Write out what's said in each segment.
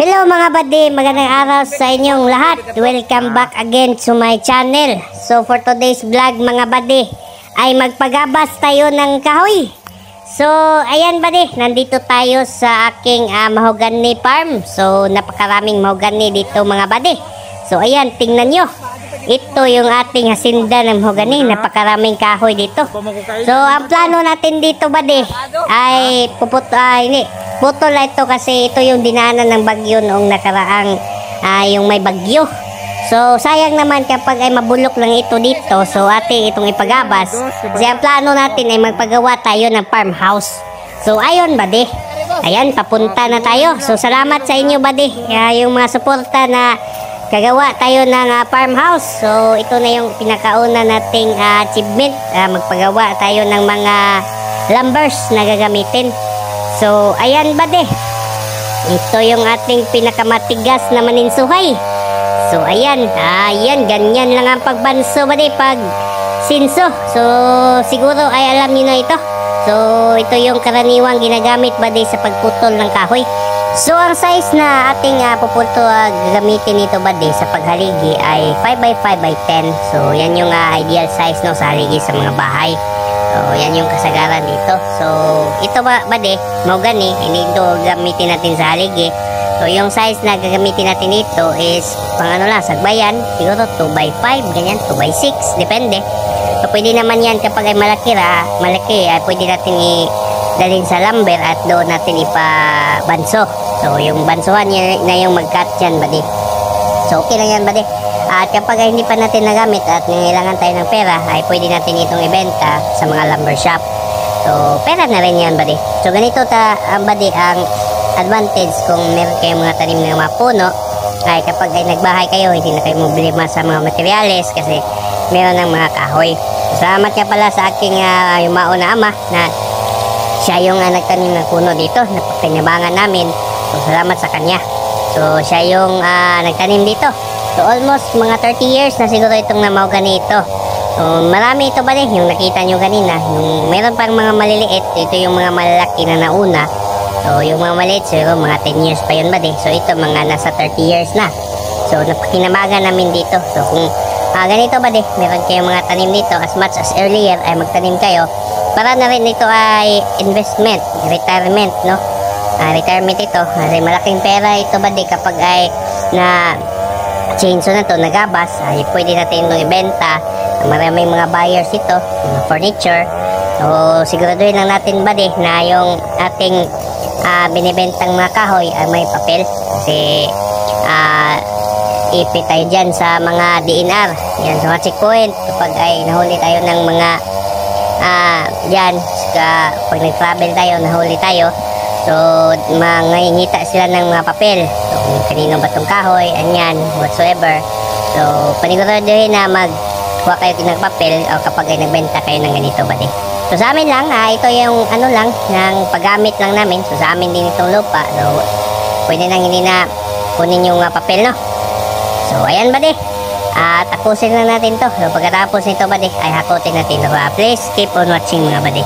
Hello mga buddy, magandang araw sa inyong lahat. Welcome back again to my channel. So for today's vlog mga buddy, ay magpagabas tayo ng kahoy. So ayan buddy, nandito tayo sa aking mahogany farm. So napakaraming mahogany dito mga buddy. So ayan, tingnan nyo. Ito yung ating hasinda ng mahogany. Napakaraming kahoy dito. So ang plano natin dito buddy ay putol ito kasi ito yung dinaanan ng bagyo noong nakaraang yung may bagyo. So sayang naman kapag ay mabulok lang ito dito. So ating itong ipagabas. Kasi ang plano natin ay magpagawa tayo ng farmhouse. So ayun buddy, ayan, papunta na tayo. So salamat sa inyo buddy, yung mga suporta na gagawa tayo ng farmhouse. So ito na yung pinakauna nating achievement, magpagawa tayo ng mga lumbers na gagamitin. So ayan buddy, ito yung ating pinakamatigas na maninsuhay. So ayan, ganyan lang ang pagbanso buddy pag sinso. So siguro ay alam niyo na ito. So ito yung karaniwang ginagamit buddy sa pagputol ng kahoy. So ang size na ating gagamitin nito buddy sa paghaligi ay 5x5x10. So yan yung ideal size no sa haligi sa mga bahay. So yan yung kasagaran dito. So ito buddy, mahogany, ito gamitin natin sa haligi. So yung size na gagamitin natin dito is pang lang, sagbayan, siguro 2x5, ganyan, 2x6, depende. So pwede naman yan kapag ay malaki ay pwede natin dalhin sa lumber at doon natin ipabanso. So yung bansuhan na yung mag-cut yan buddy. So okay lang yan buddy. At kapag ay hindi pa natin nagamit at nangailangan tayo ng pera, ay pwede natin itong ibenta sa mga lumber shop. So pera na rin yan buddy. So ganito buddy ang advantage kung meron kayong mga tanim ng mga puno, ay kapag ay nagbahay kayo, hindi na kayo problema sa mga materyales kasi meron ng mga kahoy. Salamat ka pala sa aking yumao na ama na siya yung nagtanim ng puno dito, napagtinabangan namin. So salamat sa kanya. So siya yung nagtanim dito. So almost mga 30 years na siguro itong mahogany ito. So marami ito ba yung nakita nyo kanina. Yung meron pang mga maliliit, ito yung mga malalaki na nauna. So yung mga maliit siguro mga 10 years pa yun ba So ito mga nasa 30 years na. So napakinabangan namin dito. So kung ganito ba meron kayong mga tanim dito, as much as earlier ay magtanim kayo. Para na rin ito ay investment, retirement, no? Retirement ito. Kasi malaking pera ito ba kapag ay na chainsaw na to, nagabas, ay pwede natin itong ibenta. Maraming mga buyers ito, mga furniture. So siguraduhin lang natin ba na yung ating binibentang mga kahoy ay may papel. Kasi ipit tayo dyan sa mga DNR. Yan, sa mga checkpoint. Kapag ay nahuli tayo ng mga dyan, pag nag-travel tayo, nahuli tayo, so mangingita sila ng mga papel. So kung kanino ba itong kahoy, anyan, whatsoever. So paniguraduhin na magkuha kayo ng papel o kapag ay nagbenta kayo ng ganito buddy. So sa amin lang, ito yung lang ng paggamit lang namin. So sa amin din itong lupa. So pwede nang hindi na kunin yung papel, no? So ayan buddy, tapusin na natin to. So pagkatapos nito buddy ay hakutin natin. So please keep on watching mga buddy.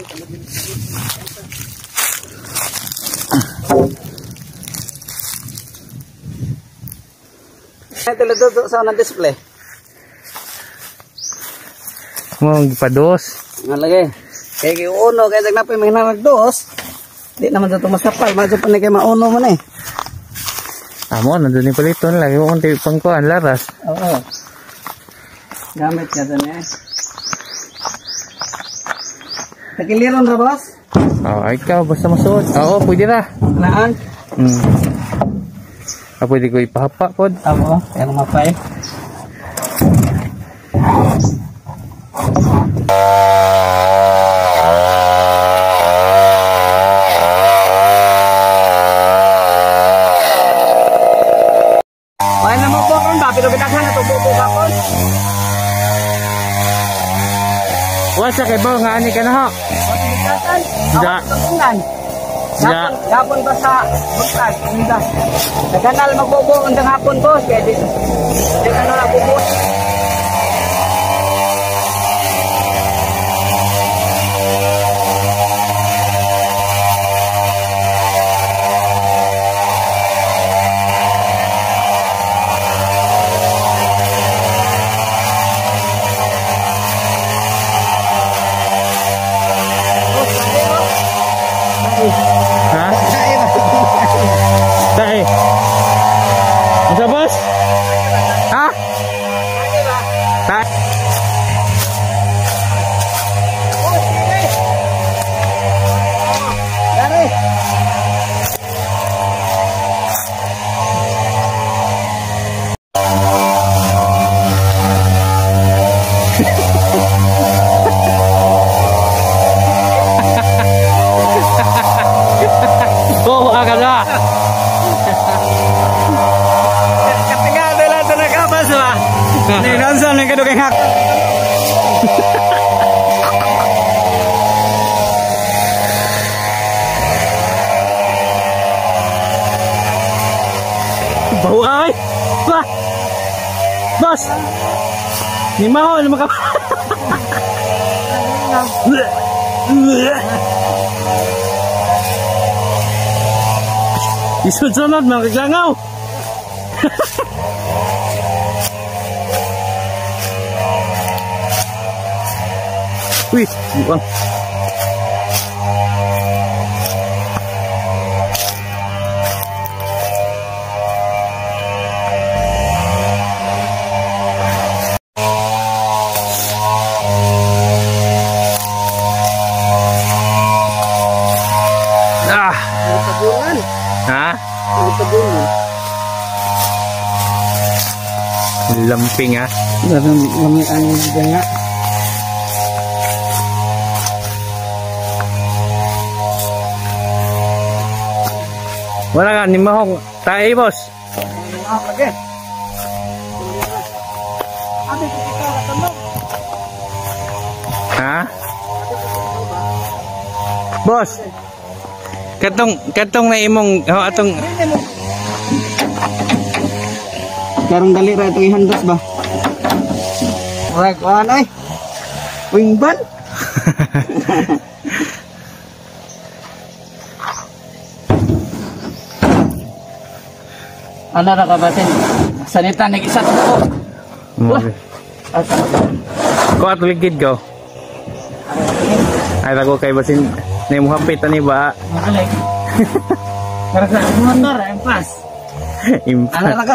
Ito lang sa unang display. Mo gipados. Ngalagay. Kaya uno kaya nagnapay may nagdos. Di naman dito masapal, medyo pa ni kay mauno man eh. Amo nandoon ni paliton lagi mo unti pangkuan laras. Oo. Gamit ka doon eh. Takiliron ra boss? Oh, ikaw basta masuot. Oo, pwede ra. Naan? Pwede ko ipahapa pod. Amo, kaya mapay. Wala mo po kung ba, pero bitaghan na tubo po kapon. Wasa kay ba nga ani ka na ha? Bitaghan? Da. Da. Hapon ba sa bukas? Hindi. Nagkanal magbubo ang hapon boss. Kaya di ano na bubo. Ha? Tae. Isa boss? Ha? Tae. Oo, akala. Ketinggalan dalam tenaga apa sih? Nih nonton yang kedua hak. Bau ay. Wah. Bos. Ni mau ni makan. Isunod mga kaglangaw. Uy, buang. Ah, Tabungan. ha? Tabungan. Lamping ha. Lami ang danga. Wala ka, ni mahong tayo boss. Lagi. Abi kita katulog. Ha? Boss. Katong na imong atong Karong dali ra itong ihandos ba? Wag kuan ay. Wingban. Ano ra ka batin? Sanita nag-isa to ko. Wah. ko at ligid ko. Ay tago kay basin na mo hapit ani ba? Makalay. Karasa motor impas. Ano ra ka?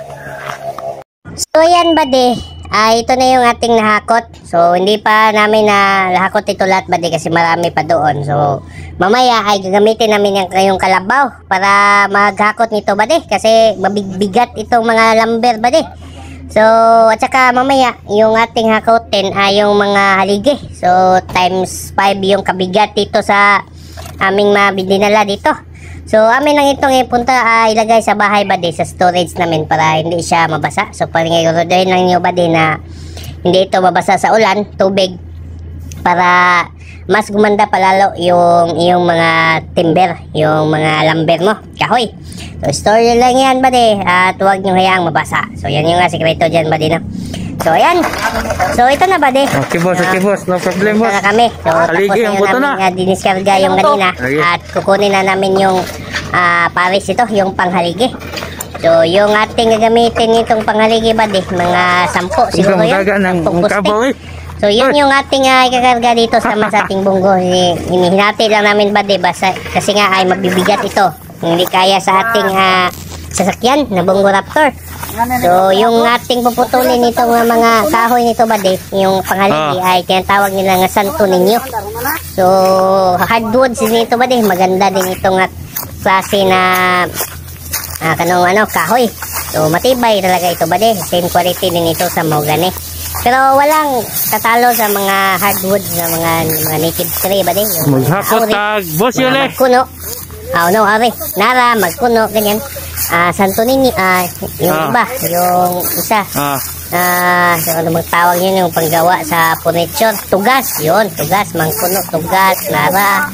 So yan bade, ito na yung ating nahakot. So hindi pa namin na lahakot ito lahat bade kasi marami pa doon. So mamaya ay gagamitin namin yung kalabaw para maghakot nito bade kasi mabigbigat itong mga lumber bade. So at saka mamaya yung ating hakotin ay yung mga haligi. So times 5 yung kabigat dito sa aming mabidinala dito. So amin lang itong ipunta ilagay sa bahay bade sa storage namin para hindi siya mabasa. So pangyayorodahin lang nyo bade na hindi ito mabasa sa ulan, tubig, para mas gumanda palalo yung mga timber, yung mga lumber mo, kahoy. So store lang yan bade at huwag nyo hayaang mabasa. So yan yung sikreto dyan bade no. So, ayan. So, ito na ba, de? Okay, boss. Okay, boss. No problem, Ito boss. na kami. So, Haligi, ang buto na. diniskarga yung kanina. Haligi. At kukunin na namin yung pares ito, yung panghaligi. So, yung ating gagamitin itong panghaligi ba, de? Mga 10 siguro Ikaw yan. magaga ng 10 poste. kabaw, eh. So, yun yung ating ikakarga dito sa ating bunggo. Hinati lang namin ba, de? Kasi nga ay mabibigat ito. Hindi kaya sa ating sasakyan na Bongo Raptor. So, yung ating puputulin nitong mga kahoy nito ba, de? Yung panghaligi ay tinatawag nila nga Santo Niño. So, hardwoods nito ba, de? Maganda din itong klase na kahoy. So, matibay talaga ito ba, de? Same quality din ito sa mahogany. Pero walang tatalo sa mga hardwoods na mga native tree ba, de? Maghapot tag, boss yun eh. Magkuno. Ari. Nara, magkuno, ganyan. Santo Niño, yung iba, yung isa. So, ano magtawag yun, yung panggawa sa furniture. Tugas, yun. Tugas, mangkuno, tugas, nara.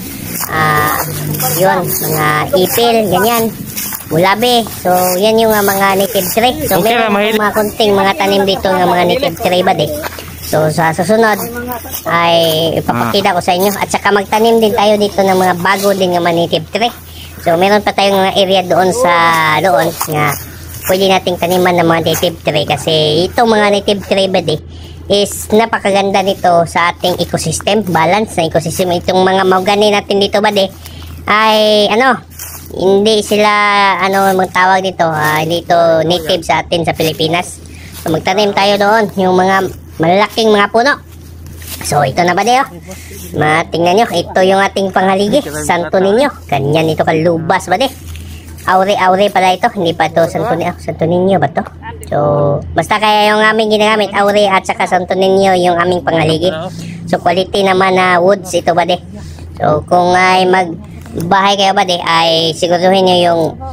Yun, mga ipil, ganyan. Bulabi. So, yan yung mga native tree. So, Okay, meron mga konting mga tanim dito ng mga native tree ba, de? So, sa susunod ay ipapakita ko sa inyo. At saka magtanim din tayo dito ng mga bago din ng mga native tree. So, meron pa tayong mga area doon nga pwede nating taniman ng mga native tree. Kasi itong mga native tree ba, de, is napakaganda nito sa ating ecosystem. Balance na ecosystem. Itong mga mahogany natin dito ba, de, ay hindi sila magtawag dito dito native sa atin sa Pilipinas. So magtanim tayo doon yung mga malaking mga puno. So ito na ba, de? Tingnan nyo, ito yung ating panghaligi, Santo Niño. Ganyan ito kalubas ba, de? Aure pala ito, hindi pa ito Santo Niño ba to? So basta kaya yung aming ginagamit, aure at saka Santo Niño yung aming panghaligi. So quality naman na woods ito ba, de? So kung ay bahay kayo ba, de, ay siguraduhin nyo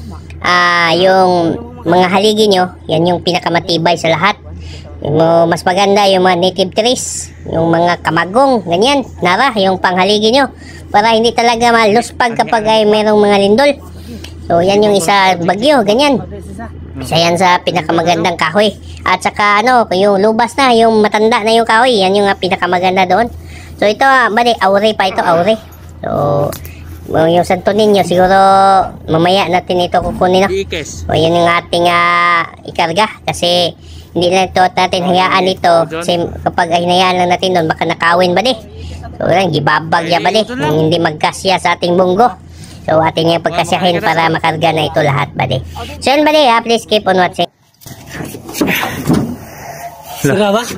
yung mga haligi nyo, yan yung pinakamatibay sa lahat. Mas maganda yung mga native trees, yung mga kamagong, ganyan, nara, yung panghaligi nyo, para hindi talaga maluspag kapag ay mayroong mga lindol. So yan yung isa, bagyo, ganyan. Isa yan sa pinakamagandang kahoy. At saka yung lubas na, yung matanda na yung kahoy, yan yung pinakamaganda doon. So ito, bali, aure pa ito, aure. So yung Santo Niño, siguro mamaya natin ito kukunin, no? O yan yung ating ikarga. Kasi hindi na ito natin hayaan ito. Kasi kapag hinayaan lang natin doon, baka nakawin ba, de? So yan, gibabagya ba, de? Hindi magkasya sa ating bunggo. So atin yung pagkasyahin para makarga na ito lahat ba, de? So yan ba, de? Please keep on watching. Sira ba?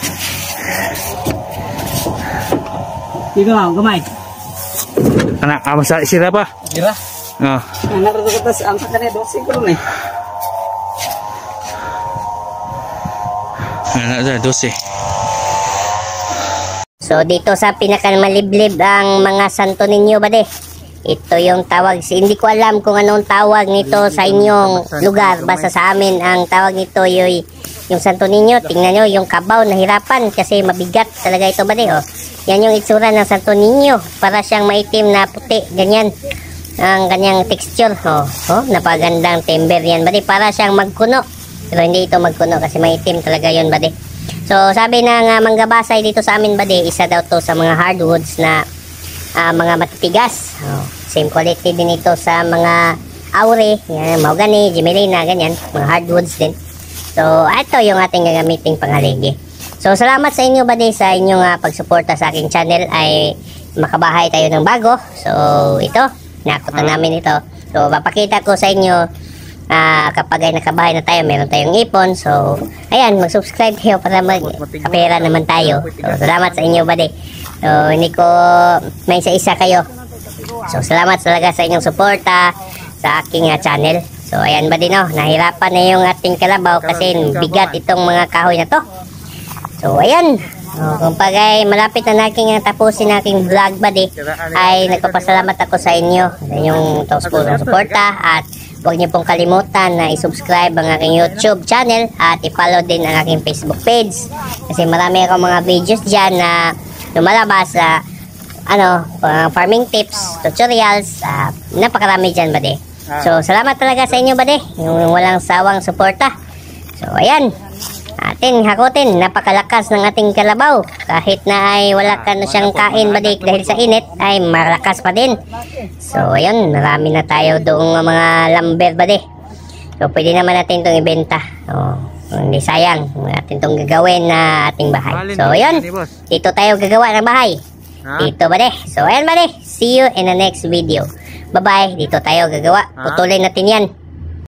Ikaw, gamay. Anak, masa sira pa? Sira? Anak rito ko tas, ang sakanya 12 ko rin eh. Anak 12. So dito sa pinakamaliblib ang mga Santo Niño ba, de? Ito yung tawag, hindi ko alam kung anong tawag nito sa inyong lugar. Basta sa amin ang tawag nito yung Santo Niño. Tingnan nyo yung kabaw, nahirapan kasi mabigat talaga ito ba, de? Yan yung itsura ng Santo Niño. Para siyang maitim na puti, ganyan ang kanyang texture. Napagandang timber yan ba, de? Para siyang magkuno, pero hindi ito magkuno kasi maitim talaga yun ba, de? So sabi ng manggabasay dito sa amin ba, de, isa daw to sa mga hardwoods na mga matitigas. Same quality din ito sa mga aure, yan, mahogany, gemelina, ganyan, mga hardwoods din. So ito yung ating gagamiting panghaligi. So salamat sa inyo ba, de, sa inyong pagsuporta sa aking channel. Ay makabahay tayo ng bago. So ito, nakutan namin ito. So papakita ko sa inyo kapag ay nakabahay na tayo, meron tayong ipon. So ayan, mag-subscribe kayo para magkapera naman tayo. So salamat sa inyo ba, de? So hindi ko may isa kayo. So salamat talaga sa inyong suporta sa aking channel. So ayan ba, din, nahirapan na yung ating kalabaw kasi bigat itong mga kahoy na to. So ayan, kung pagay malapit na naking tapusin aking vlog ba, de, ay nagpapasalamat ako sa inyo sa inyong suporta. At huwag niyo pong kalimutan na i-subscribe ang aking YouTube channel at i-follow din ang aking Facebook page. Kasi marami akong mga videos dyan na lumalabas sa farming tips, tutorials, napakarami dyan ba, de. So salamat talaga sa inyo ba, de, yung walang sawang suporta. So ayan, atin hakutin. Napakalakas ng ating kalabaw. Kahit na ay wala ka na siyang kain badik dahil sa init, ay malakas pa din. So ayun, marami na tayo doong mga lumber badik. So pwede naman natin itong ibenta. Hindi sayang natin itong gagawin na ating bahay. So ayun, dito tayo gagawa ng bahay. Dito badik. So ayun badik, see you in the next video. Bye bye, dito tayo gagawa. Putulin natin yan.